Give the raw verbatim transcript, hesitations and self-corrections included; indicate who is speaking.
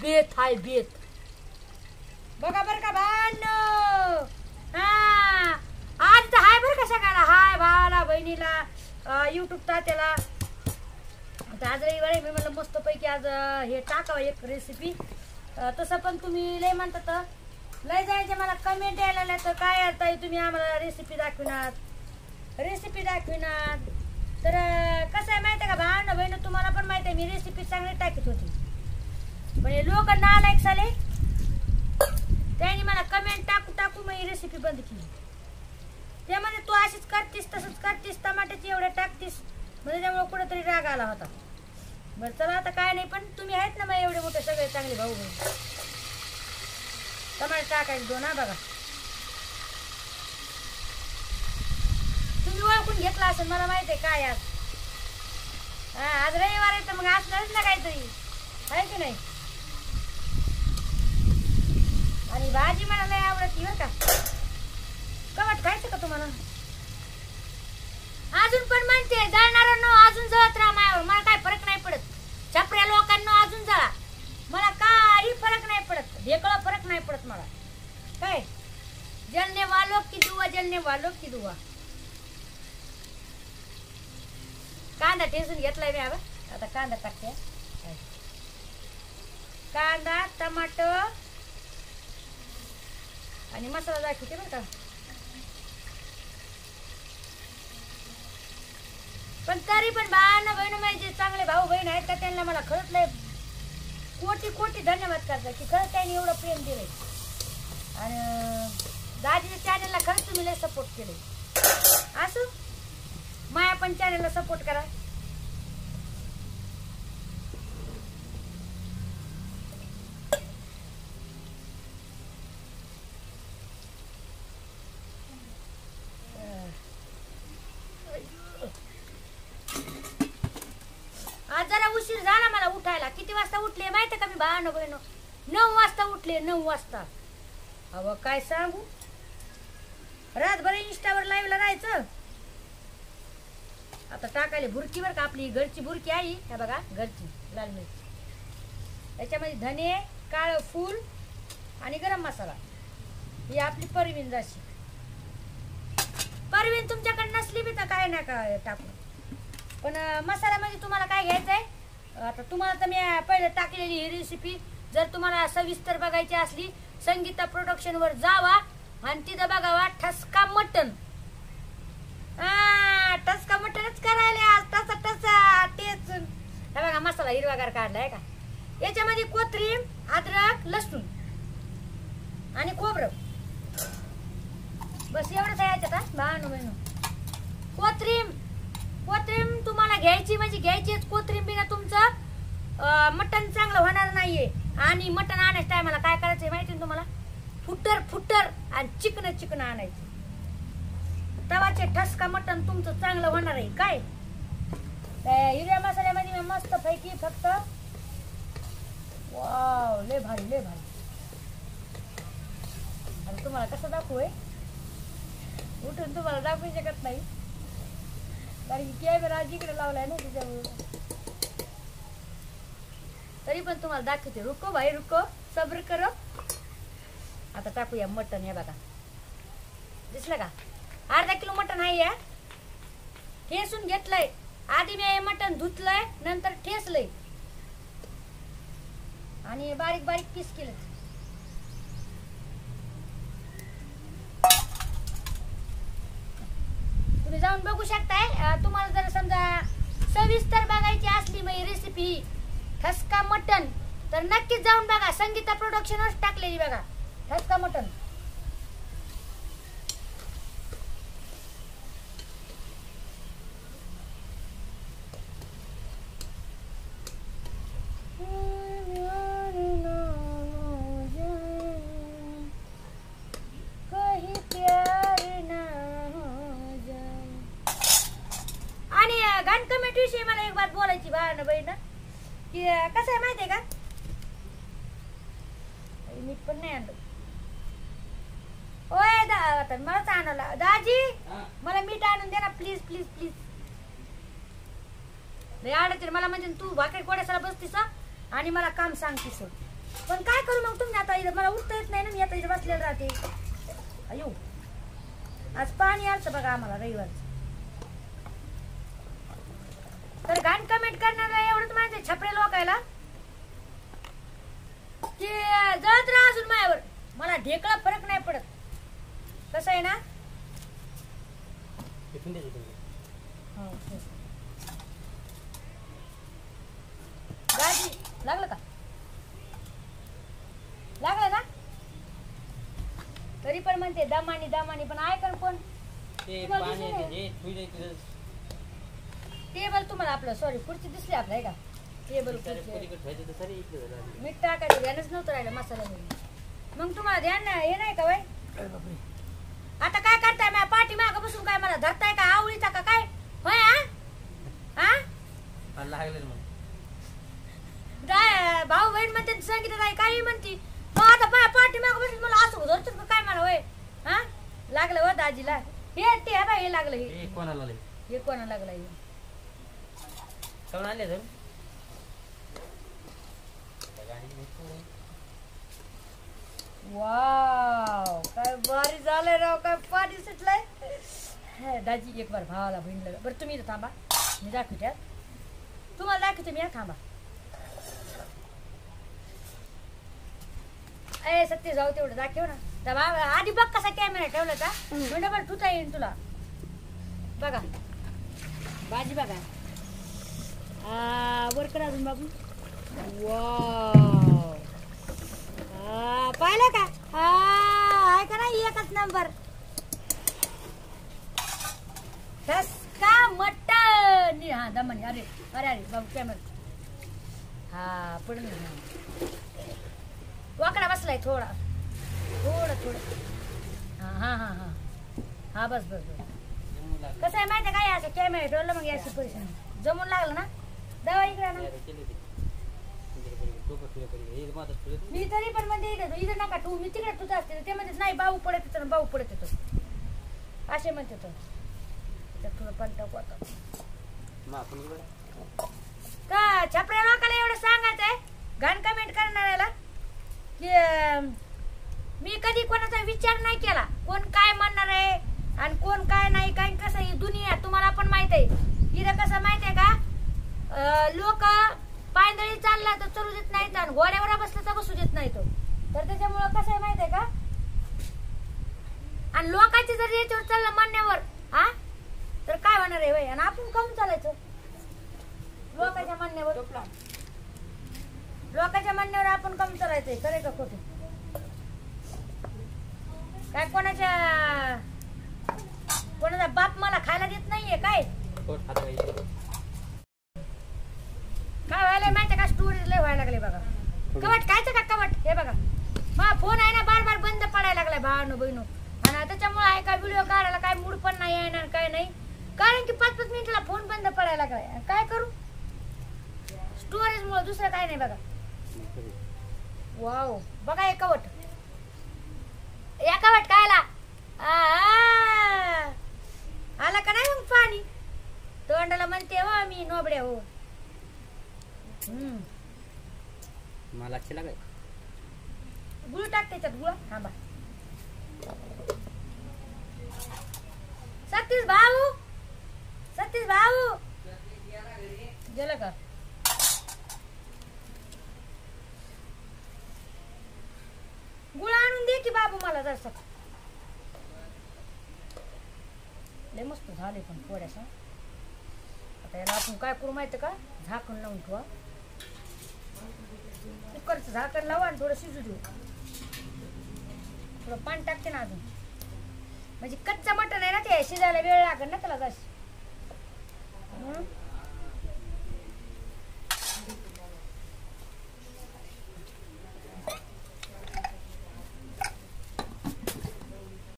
Speaker 1: बेत हाय बेत बघा बर का भावांनो. हा आज तर हाय बर का सगळ्याला हाय भावाला बहिणीला युट्यूब तात्याला. आता आज रविवार आहे मी म्हणलं मस्त पैकी आज हे टाकावं एक रेसिपी. तसं पण तुम्ही लय म्हणतात लय जायचे मला कमेंट यायला लागल्या तर काय अर्थ आहे तुम्ही आम्हाला रेसिपी दाखविणार रेसिपी दाखविणार. तर कसं आहे माहिती आहे का भावांनो बहिणी तुम्हाला पण माहिती आहे मी रेसिपी चांगली टाकीत होती पण हे लोक नालायक साले त्यांनी मला कमेंट टाकू टाकू मग ही रेसिपी बंद केली. ते म्हणजे तू अशीच करतीस तसंच करतीस टमाट्याची एवढ्या टाकतीस म्हणजे त्यामुळे कुठेतरी राग आला होता. बरं चला आता काय नाही पण तुम्ही आहेत ना मग एवढे मोठे सगळे चांगले भाऊ बहीण. टमाटे टाकायचे दोन हा बघा तुम्ही ओळखून घेतला असेल मला माहिती आहे काय आज. हा आज रविवार आहे तर मग असणारच ना काहीतरी आहे की नाही. आणि भाजी मला लय आवडती बरं का. कवट खायचं का तुम्हाला अजून पण म्हणते जळणाऱ्यांनो अजून जळत राहा मायावर मला काय फरक नाही पडत. छपऱ्या लोकांना अजून जळा मला काही फरक नाही पडत ढेकळा फरक नाही पडत मला काय. जलने वालो की दुआ जलने वालो की दुआ. कांदा ठेचून घेतलाय मी हवं आता कांदा टाकते. कांदा टमाटर आणि मसाला दाखवते बरं का. पण तरी पण भावांना बहिण माझे चांगले भाऊ बहीण आहेत का त्यांना मला खरंच लय कोटी कोटी धन्यवाद करतात की खरंच त्यांनी एवढं प्रेम दिलंय. आणि दाजीच्या चॅनलला खरंच तुम्ही लय सपोर्ट केले. असं माया पण चॅनलला सपोर्ट करा. आज जरा उशीर झाला मला उठायला. किती वाजता उठले माहिती का मी भावानो बहिणो नऊ वाजता उठले नऊ वाजता. अव काय सांगू रातभर इंस्टावर लाईव्हला राहायचं. आता टाकायला बुरकी बर का आपली घरची बुरकी आहे हे बघा घरची लाल मिरची त्याच्यामध्ये धने काळं फूल आणि गरम मसाला ही आपली परवीन जाशी. परवीन तुमच्याकडे नसली बी तर काय ना काय टाकू पण मसाल्यामध्ये तुम्हाला काय घ्यायचंय. आता तुम्हाला तर मी पहिले टाकलेली ही रेसिपी जर तुम्हाला सविस्तर बघायची असली संगीता प्रोडक्शन वर जावा आणि तिथं बघावा ठसका मटन. हा ठसका मटनच करायला आज तसा तसा तेच हे बघा मसाला हिरवागार काढलाय का. याच्यामध्ये कोथिंबीर अद्रक लसूण आणि खोबरं बस एवढंच आहे याच्यात. भावानो बहिणो कोथिंबीर कोथिंबीर तुम्हाला घ्यायची म्हणजे घ्यायचीच. कोथिंबीर तुमचं मटन चांगलं होणार नाहीये. आणि मटन आणायच्या टायमाला काय करायचंय माहिती तुम्हाला फुटर फुटर आणि चिकन चिकन आणायचं. तवाचे ठसका मटन तुमचं चांगलं होणार आहे काय. हिरव्या मसाल्यामध्ये मी मस्त पैकी फक्त वाव लय भारी लय भारी. आणि तुम्हाला कसं दाखवू आहे उठून तुम्हाला दाखवू शकत नाही कारण कॅमेरा जिकडे लावलाय ना त्याच्यामुळे. तरी पण तुम्हाला दाखवते रुको भाई रुको सब्र करो. आता टाकूया मटन हे बघा दिसलं का अर्धा किलो मटन आहे या. ठेसून घेतलंय आधी मी हे मटन धुतलंय नंतर ठेसलंय आणि बारीक बारीक पीस केलं. तुम्ही जाऊन बघू शकताय. तुम्हाला जर समजा सविस्तर बघायची असली मग रेसिपी ठसका मटन तर नक्कीच जाऊन बघा. संगीता प्रोडक्शनच टाकलेली बघा ठसका मटन. विषयी मला एक बात बोलायची भावानं बहिण की कसं आहे माहितीये का मीठ पण नाही आणलं. ओय दा मलाच आणला दाजी मला मीठ आणून दे ना प्लीज प्लीज प्लीज. लय आडते मला म्हणजे तू भाकरी कोड्यासाला बसतीस आणि मला काम सांगतीस. पण काय करू मग तुम्ही आता इथं मला उठता येत नाही ना मी आता इथं बसलेलं राहते अयो आज पाणी आलतं बघा आम्हाला रविवारचं तर घाण कमेंट करणारा एवढंच माझे छपरे लोकायला की जळत राहा अजून माझ्यावर मला ढेकळा फरक नाही पडत कसं आहे ना दाजी लागलं का लागलं ना तरी पण म्हणते दमानी दमानी पण ऐकण कोण टेबल तुम्हाला आपलं सॉरी खुर्ची दिसली आपलं आहे का टेबल मीठ टाकायचं ध्यानच नव्हतं राहिलं मसाला मग तुम्हाला ध्यान नाही हे नाही का बाई आता काय करताय माझ्या पाठी मागं बसून काय मला धरताय का आवळीचा का काय होय हा
Speaker 2: लागलं मग
Speaker 1: भाऊ बहीण म्हणते सांगितलं नाही काही म्हणती मग आता पाय पाठी मागं बसून मला असं धरतो का काय मला होय हा लागलं हो दाजीला हे ते बाई हे लागलं हे
Speaker 2: कोणाला
Speaker 1: हे कोणाला लागलं हे
Speaker 2: कोण आले तर
Speaker 1: वाव काय भारी झालंय राव काय पाणी सुटलंय दाजी एक बार भावाला बहिणीला बरं तुम्ही इथं थांबा मी दाखवते तुम्हाला दाखवते मी थांबा ए सत्य जाऊ तेवढं दाखव ना त्या भावा आधी बघ कसा कॅमेरा ठेवला का म्हणजे बरं ठुता येईन तुला बघा भाजी बघा वर करा अजून बाबू वाव पाहिलं का हा का नाही एकच नंबर ठसका मटन हा दमन अरे अरे अरे बाबू कॅमेरा हा पडून वाकडा बसलाय थोडा थोडं थोडं हा हा हा हा हा बस बस बस कसं आहे माहिती काय असं कॅमेरा ठेवलं मग याची पैसे जमून लागलं ना दवा इकडे ना मी तरी पण म्हणजे इथं इथं नका तू मी तिकडे तुझं असते ते म्हणते नाही भाऊ पडत येतो ना भाऊ पडत येतो असे म्हणते तो थोडं पण टाकू आता का छपऱ्या लोकांना एवढं सांगायचंय घाण कमेंट करणाऱ्याला की मी कधी कोणाचा विचार नाही केला कोण काय म्हणणार आहे आणि कोण काय नाही काय कसं ही दुनिया तुम्हाला पण माहित आहे इथं कसं माहित आहे का लोक पायदळी चालला तर चलू देत नाहीत आणि घोड्यावर बसला तर बसू देत नाही तो तर त्याच्यामुळं कसं आहे माहित आहे का आणि लोकांची जर याच्यावर चाललं म्हणण्यावर हा तर काय होणार आहे वय आणि आपण कम चालायचं लोकांच्या म्हणण्यावर लोकांच्या म्हणण्यावर आपण कम चालायचंय खरे का खोटे काय कोणाच्या कोणाचा बाप मला खायला देत नाहीये काय काय व्हायला माहितीये का स्टोरेज लय व्हायला लागले बघा कवट कायचं का कवट हे बघा मा फोन आहे ना बार बार बंद पडायला लागलाय भावानो बहिणो आणि त्याच्यामुळे आहे काय व्हिडिओ काढायला काय मूड पण नाही आहे ना काय नाही कारण की पाच पाच मिनिटाला फोन बंद पडायला लागलाय काय करू स्टोरेज मुळे दुसरं काय नाही बघा वाव बघा हे कवट या कवट कायला आला का नाही मग पाणी तोंडाला म्हणते हो मी नोबड्या हो हम्म
Speaker 2: मला लक्ष लागाय
Speaker 1: गुळ टाक त्याच्यात गुळ थांबा सतीश भाऊ सतीश भाऊ गेलं का गुळ आणून दे की बाबू मला जरसा लय मस्त झाले पण थोड्यासा आता याला आपण काय करू माहिती का झाकण लावून ठेवा कुकरचं झाकण लावा आणि थोडं शिजू देऊ थोडं पाणी टाकते ना अजून म्हणजे कच्चा मटण आहे ना ते शिजायला वेळ लागेल ना त्याला जास्त